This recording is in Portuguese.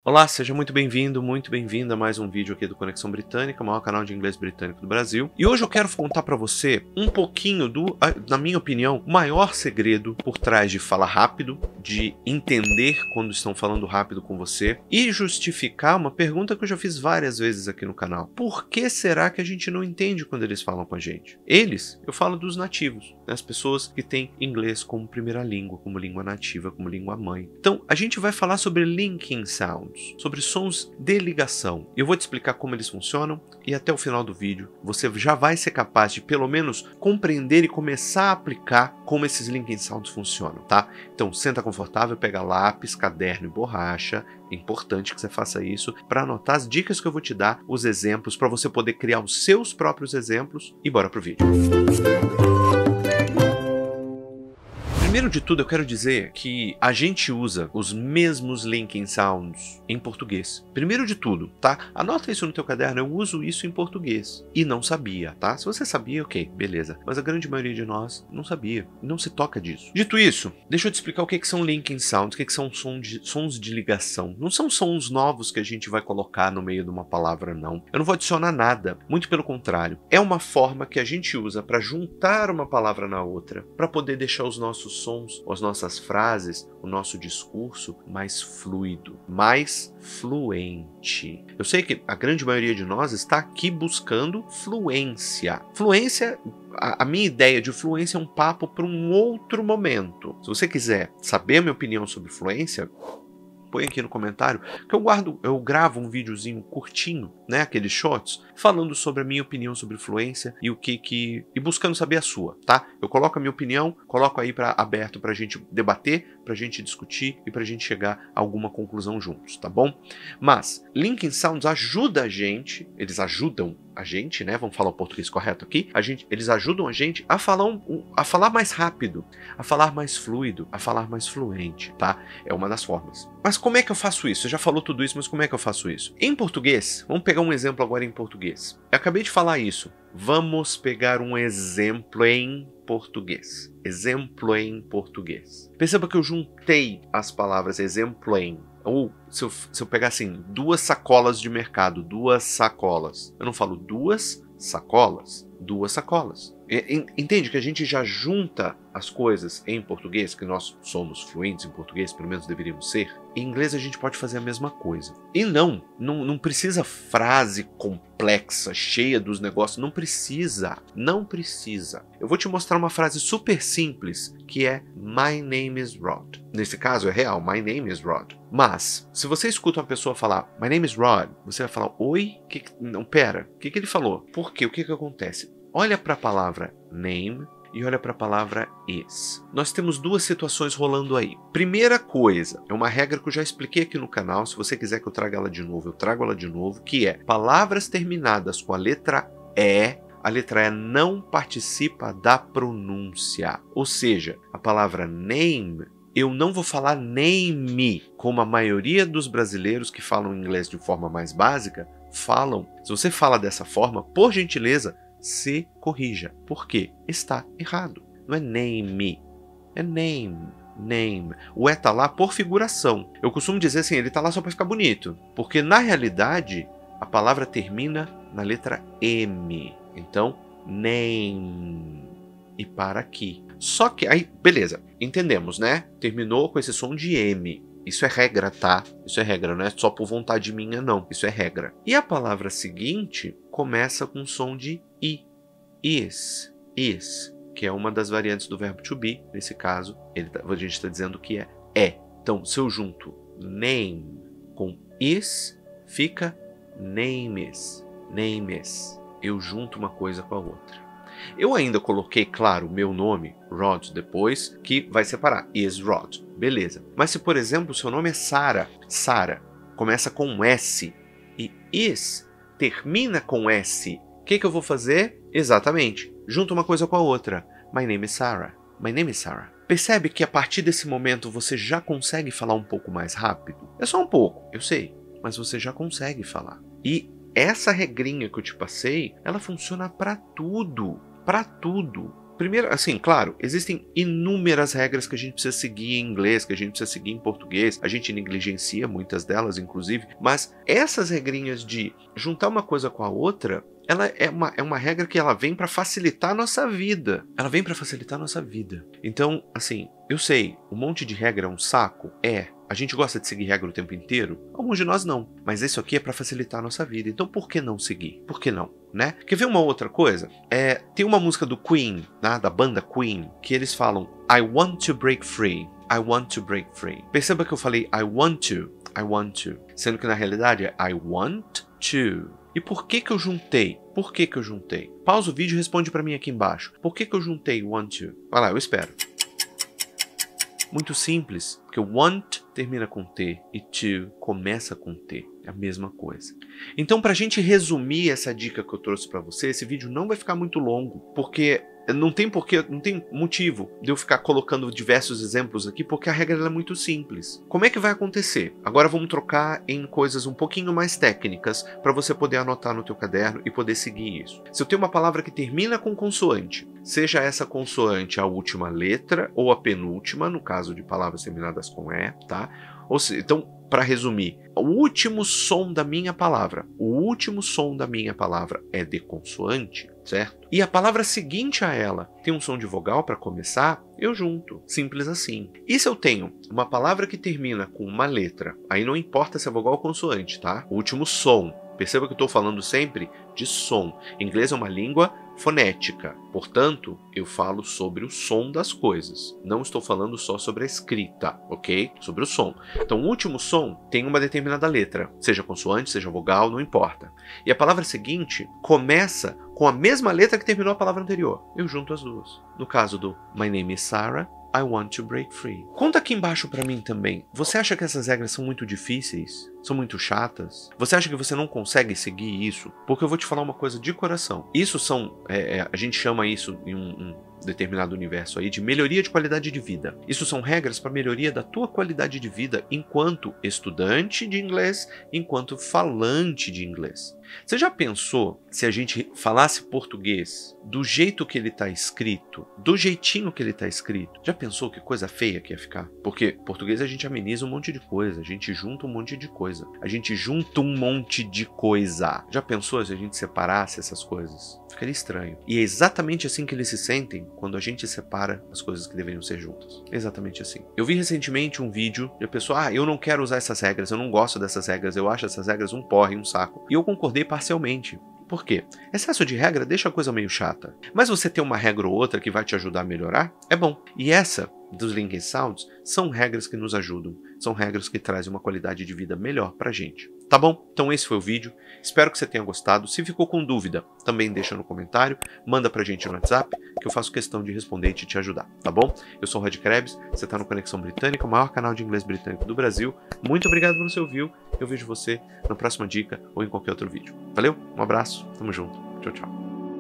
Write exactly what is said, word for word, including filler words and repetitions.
Olá, seja muito bem-vindo, muito bem-vinda a mais um vídeo aqui do Conexão Britânica, o maior canal de inglês britânico do Brasil. E hoje eu quero contar para você um pouquinho do, na minha opinião, o maior segredo por trás de falar rápido, de entender quando estão falando rápido com você e justificar uma pergunta que eu já fiz várias vezes aqui no canal. Por que será que a gente não entende quando eles falam com a gente? Eles, eu falo dos nativos, né? As pessoas que têm inglês como primeira língua, como língua nativa, como língua mãe. Então, a gente vai falar sobre linking sounds, sobre sons de ligação. Eu vou te explicar como eles funcionam e até o final do vídeo você já vai ser capaz de pelo menos compreender e começar a aplicar como esses linking sounds funcionam, tá? Então senta confortável, pega lápis, caderno e borracha. É importante que você faça isso para anotar as dicas que eu vou te dar, os exemplos, para você poder criar os seus próprios exemplos e bora pro vídeo. Primeiro de tudo, eu quero dizer que a gente usa os mesmos linking sounds em português. Primeiro de tudo, tá? Anota isso no teu caderno, eu uso isso em português. E não sabia, tá? Se você sabia, ok, beleza. Mas a grande maioria de nós não sabia. Não se toca disso. Dito isso, deixa eu te explicar o que, que são linking sounds, o que, que são som de, sons de ligação. Não são sons novos que a gente vai colocar no meio de uma palavra, não. Eu não vou adicionar nada, muito pelo contrário. É uma forma que a gente usa para juntar uma palavra na outra, para poder deixar os nossos sons, as nossas frases, o nosso discurso mais fluido, mais fluente. Eu sei que a grande maioria de nós está aqui buscando fluência. Fluência, a, a minha ideia de fluência é um papo para um outro momento. Se você quiser saber a minha opinião sobre fluência, põe aqui no comentário, que eu guardo, eu gravo um videozinho curtinho, né, aqueles shorts, falando sobre a minha opinião sobre fluência e o que que e buscando saber a sua, tá? Eu coloco a minha opinião, coloco aí para aberto pra gente debater, pra gente discutir e pra gente chegar a alguma conclusão juntos, tá bom? Mas linking sounds ajuda a gente, eles ajudam a gente, né? Vamos falar o português correto aqui. A gente, eles ajudam a gente a falar um, um, a falar mais rápido, a falar mais fluido, a falar mais fluente, tá? É uma das formas. Mas como é que eu faço isso? Você já falou tudo isso, mas como é que eu faço isso? Em português, vamos pegar um exemplo agora em português. Eu acabei de falar isso. Vamos pegar um exemplo em português. Exemplo em português. Perceba que eu juntei as palavras exemplo em. Ou se eu, se eu pegar assim, duas sacolas de mercado, duas sacolas. Eu não falo duas sacolas, duas sacolas. Entende que a gente já junta as coisas em português, que nós somos fluentes em português, pelo menos deveríamos ser. Em inglês a gente pode fazer a mesma coisa. E não, não, não precisa frase complexa, cheia dos negócios, não precisa, não precisa. Eu vou te mostrar uma frase super simples, que é My name is Rod. Nesse caso é real, My name is Rod. Mas, se você escuta uma pessoa falar My name is Rod, você vai falar, oi? Que que... Não, pera, o que, que ele falou? Por quê? O que, que acontece? Olha para a palavra name e olha para a palavra is. Nós temos duas situações rolando aí. Primeira coisa, é uma regra que eu já expliquei aqui no canal, se você quiser que eu traga ela de novo, eu trago ela de novo, que é palavras terminadas com a letra E, a letra E não participa da pronúncia. Ou seja, a palavra name, eu não vou falar name, como a maioria dos brasileiros que falam inglês de forma mais básica falam. Se você fala dessa forma, por gentileza, se corrija. Por quê? Está errado. Não é name, é name, name. O E tá lá por figuração. Eu costumo dizer assim, ele tá lá só para ficar bonito. Porque na realidade, a palavra termina na letra M. Então, name. E para aqui. Só que, aí, beleza, entendemos, né? Terminou com esse som de M. Isso é regra, tá? Isso é regra, não é só por vontade minha, não. Isso é regra. E a palavra seguinte começa com som de I. Is. Is. Que é uma das variantes do verbo to be. Nesse caso, ele tá, a gente está dizendo que é é. Então, se eu junto name com is, fica names. Names. Eu junto uma coisa com a outra. Eu ainda coloquei, claro, o meu nome, Rod, depois, que vai separar. Is Rod. Beleza. Mas se, por exemplo, o seu nome é Sarah, Sarah começa com um S e is termina com S, o que, que eu vou fazer? Exatamente. Junto uma coisa com a outra. My name is Sarah. My name is Sarah. Percebe que a partir desse momento você já consegue falar um pouco mais rápido? É só um pouco, eu sei. Mas você já consegue falar. E essa regrinha que eu te passei, ela funciona para tudo. Para tudo. primeiro, assim, claro, existem inúmeras regras que a gente precisa seguir em inglês, que a gente precisa seguir em português, a gente negligencia muitas delas, inclusive, mas essas regrinhas de juntar uma coisa com a outra, ela é uma, é uma regra que ela vem para facilitar a nossa vida. Ela vem para facilitar a nossa vida. Então, assim, eu sei, um monte de regra é um saco? É. A gente gosta de seguir regra o tempo inteiro? Alguns de nós não. Mas isso aqui é para facilitar a nossa vida. Então por que não seguir? Por que não? Né? Quer ver uma outra coisa? É, tem uma música do Queen, né, da banda Queen, que eles falam I want to break free. I want to break free. Perceba que eu falei I want to, I want to. Sendo que na realidade é I want to. E por que que eu juntei? Por que que eu juntei? Pausa o vídeo e responde para mim aqui embaixo. Por que que eu juntei want to? Vai lá, eu espero. Muito simples, porque want termina com T e to começa com T. É a mesma coisa. Então, para a gente resumir essa dica que eu trouxe para você, esse vídeo não vai ficar muito longo, porque não tem porquê, não tem motivo de eu ficar colocando diversos exemplos aqui, porque a regra é muito simples. Como é que vai acontecer? Agora vamos trocar em coisas um pouquinho mais técnicas para você poder anotar no teu caderno e poder seguir isso. Se eu tenho uma palavra que termina com consoante, seja essa consoante a última letra ou a penúltima, no caso de palavras terminadas com E, tá? Ou seja, então, para resumir, o último som da minha palavra, o último som da minha palavra é de consoante, certo? E a palavra seguinte a ela tem um som de vogal para começar, eu junto. Simples assim. E se eu tenho uma palavra que termina com uma letra, aí não importa se é vogal ou consoante, tá? O último som. Perceba que eu estou falando sempre de som. Inglês é uma língua fonética, portanto, eu falo sobre o som das coisas. Não estou falando só sobre a escrita, ok? Sobre o som. Então, o último som tem uma determinada letra, seja consoante, seja vogal, não importa. E a palavra seguinte começa com a mesma letra que terminou a palavra anterior. Eu junto as duas. No caso do My name is Sarah, I want to break free. Conta aqui embaixo pra mim também. Você acha que essas regras são muito difíceis? São muito chatas? Você acha que você não consegue seguir isso? Porque eu vou te falar uma coisa de coração. Isso são, é, é, a gente chama isso em um, um determinado universo aí de melhoria de qualidade de vida. Isso são regras para melhoria da tua qualidade de vida enquanto estudante de inglês, enquanto falante de inglês. Você já pensou se a gente falasse português do jeito que ele está escrito, do jeitinho que ele está escrito? Já pensou que coisa feia que ia ficar? Porque português a gente ameniza um monte de coisa, a gente junta um monte de coisa, a gente junta um monte de coisa. Já pensou se a gente separasse essas coisas? Ficaria estranho. E é exatamente assim que eles se sentem quando a gente separa as coisas que deveriam ser juntas. Exatamente assim. Eu vi recentemente um vídeo de a pessoa, ah, eu não quero usar essas regras, eu não gosto dessas regras, eu acho essas regras um porre, um saco. E eu concordei parcialmente. Por quê? Excesso de regra deixa a coisa meio chata. Mas você ter uma regra ou outra que vai te ajudar a melhorar, é bom. E essa dos Linking Sounds são regras que nos ajudam. São regras que trazem uma qualidade de vida melhor pra gente. Tá bom? Então esse foi o vídeo. Espero que você tenha gostado. Se ficou com dúvida, também deixa no comentário. Manda pra gente no WhatsApp, que eu faço questão de responder e de te ajudar. Tá bom? Eu sou o Red Krebs, você tá no Conexão Britânica, o maior canal de inglês britânico do Brasil. Muito obrigado por você ouvir. Eu vejo você na próxima dica ou em qualquer outro vídeo. Valeu? Um abraço. Tamo junto. Tchau, tchau.